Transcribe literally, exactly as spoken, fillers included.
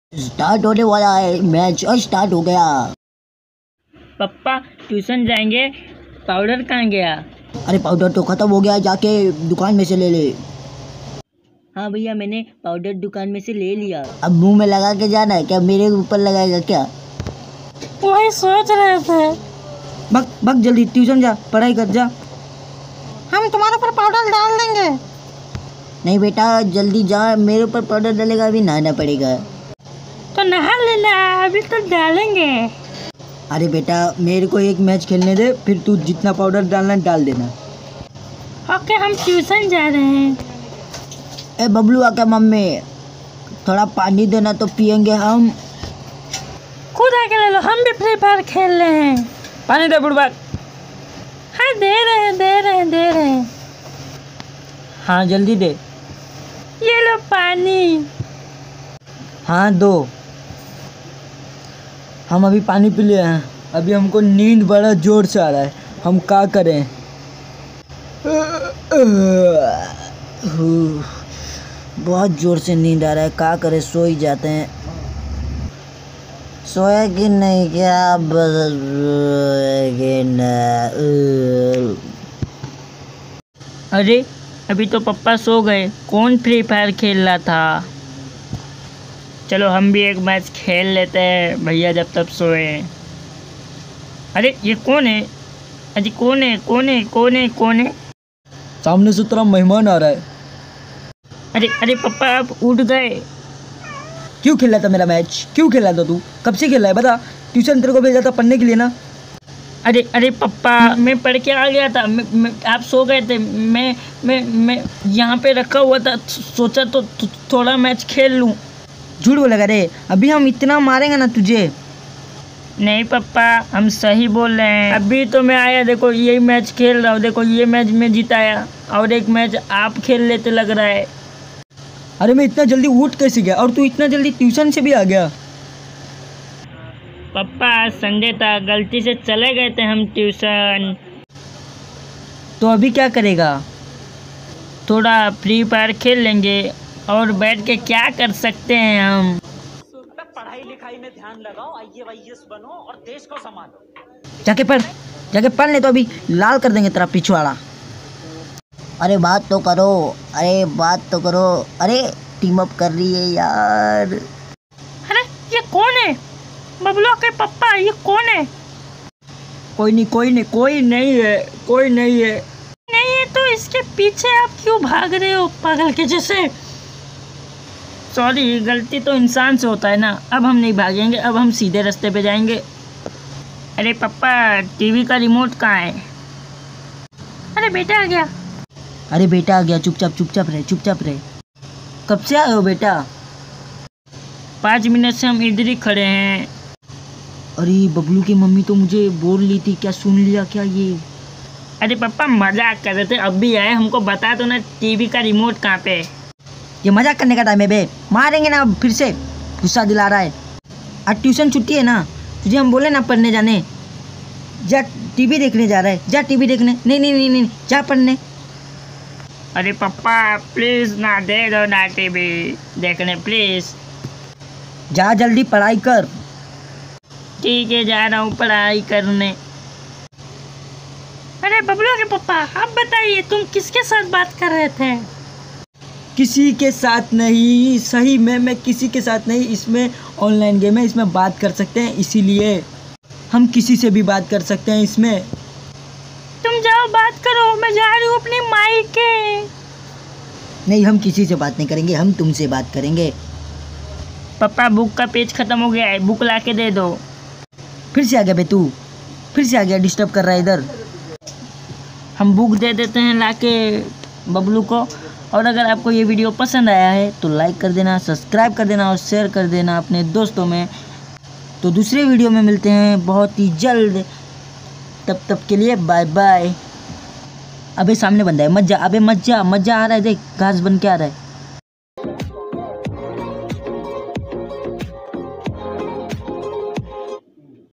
Start होने वाला है मैच और स्टार्ट हो गया। पप्पा ट्यूशन जाएंगे, पाउडर कहाँ गया? अरे पाउडर तो खत्म हो गया, जाके दुकान में से ले ले। हाँ भैया, मैंने पाउडर दुकान में से ले लिया। अब मुंह में लगा के जाना है क्या? मेरे ऊपर लगाएगा क्या? वही सोच रहे थे। भग भग जल्दी ट्यूशन जा, पढ़ाई कर जा। हम तुम्हारे ऊपर पाउडर डाल देंगे। नहीं बेटा जल्दी जा, मेरे ऊपर पाउडर डालेगा अभी नहाना पड़ेगा। तो नहा लेना, अभी तो डालेंगे। अरे बेटा मेरे को एक मैच खेलने दे, फिर तू जितना पाउडर डालना डाल देना। ओके, हम ट्यूशन जा रहे हैं। ए बबलू आके मम्मी थोड़ा पानी देना तो पियेंगे हम। खुद आके ले लो, हम भी फ्री फायर खेल रहे हैं। पानी दे बुढ़बा। हाँ दे रहे हैं दे रहे हैं दे रहे हैं। हाँ जल्दी दे। ये लो पानी। हाँ दो। हम अभी पानी पी लिए हैं, अभी हमको नींद बड़ा जोर से आ रहा है, हम क्या करें? बहुत जोर से नींद आ रहा है, क्या करें? सो ही जाते हैं। सोया कि नहीं क्या? बस कि नहीं। अरे अभी तो पप्पा सो गए, कौन फ्री फायर खेल रहा था? चलो हम भी एक मैच खेल लेते हैं भैया जब तक सोए। अरे ये कौन है? अजी कौन है कौन है कौन है कौन है? सामने से तेरा मेहमान आ रहा है। अरे अरे पप्पा आप उठ गए। क्यों खेल रहा था मेरा मैच? क्यों खेल रहा था तू? कब से खेल रहा है बता? ट्यूशन तेरे को भेजा था पढ़ने के लिए ना। अरे अरे पप्पा मैं पढ़ के आ गया था, मैं, मैं, आप सो गए थे। मैं मैं मैं यहाँ पे रखा हुआ था, सोचा तो थोड़ा मैच खेल लूँ। झूठ बोलेगा रे, अभी हम इतना मारेंगे ना तुझे। नहीं पप्पा हम सही बोल रहे हैं। अभी तो मैं आया, देखो यही मैच खेल रहा हूँ, देखो ये मैच मैं जिताया और एक मैच आप खेल लेते लग रहा है। अरे मैं इतना जल्दी उठ कैसे गया और तू इतना जल्दी ट्यूशन से भी आ गया? पप्पा आज संडे था, गलती से चले गए थे हम ट्यूशन। तो अभी क्या करेगा? थोड़ा फ्री फायर खेल लेंगे और बैठ के क्या कर सकते हैं हम? पढ़ाई लिखाई में ध्यान लगाओ, आई ए एस बनो और देश को संभालो। जाके पढ़, जाके पढ़ ले तो अभी लाल कर देंगे तेरा पिछवाड़ा। अरे बात तो करो, अरे बात तो करो। अरे टीम अप कर रही है यार। अरे ये कौन है? बबलू के पप्पा ये कौन है? कोई नहीं कोई नहीं कोई नहीं है कोई नहीं है। नहीं है तो इसके पीछे आप क्यों भाग रहे हो पागल के जैसे? सॉरी, गलती तो इंसान से होता है ना। अब हम नहीं भागेंगे, अब हम सीधे रास्ते पे जाएंगे। अरे पापा टीवी का रिमोट कहाँ है? अरे बेटा आ गया। अरे बेटा आ गया, चुपचाप चुपचाप रहे चुपचाप रहे। कब से आए हो बेटा? पाँच मिनट से हम इधर ही खड़े हैं। अरे बबलू की मम्मी तो मुझे बोल ली थी, क्या सुन लिया क्या ये? अरे पापा मजाक कर रहे थे, अब भी आए, हमको बता दो ना टीवी का रिमोट कहाँ पे? ये मजाक करने का टाइम है बे, मारेंगे ना फिर से। गुस्सा दिला रहा है। आज ट्यूशन छुट्टी है ना, तुझे हम बोले ना पढ़ने जाने। जा टीवी देखने जा रहा है, जा टीवी देखने। नहीं नहीं नहीं नहीं जा पढ़ने। अरे पापा प्लीज़ ना, दे दो ना टीवी देखने प्लीज़। जा जल्दी पढ़ाई कर। ठीक है जा रहा हूँ पढ़ाई करने। अरे बबलू के पापा आप बताइए, तुम किसके साथ बात कर रहे थे? किसी के साथ नहीं, सही में मैं किसी के साथ नहीं। इसमें ऑनलाइन गेम है, इसमें बात कर सकते हैं, इसीलिए हम किसी से भी बात कर सकते हैं इसमें। तुम जाओ बात करो, मैं जा रही हूँ अपनी माई के। नहीं हम किसी से बात नहीं करेंगे, हम तुमसे बात करेंगे। पापा बुक का पेज ख़त्म हो गया है, बुक ला के दे दो। फिर से आ गया बे तू, फिर से आ गया, डिस्टर्ब कर रहा है इधर। हम बुक दे देते हैं लाके बबलू को। और अगर आपको ये वीडियो पसंद आया है तो लाइक कर देना, सब्सक्राइब कर देना और शेयर कर देना अपने दोस्तों में। तो दूसरे वीडियो में मिलते हैं बहुत ही जल्द, तब तक के लिए बाय बाय। अबे सामने बंदा है, मत जा, अबे मत जा, मत जा, आ रहा है देख, घास बन के आ रहा है।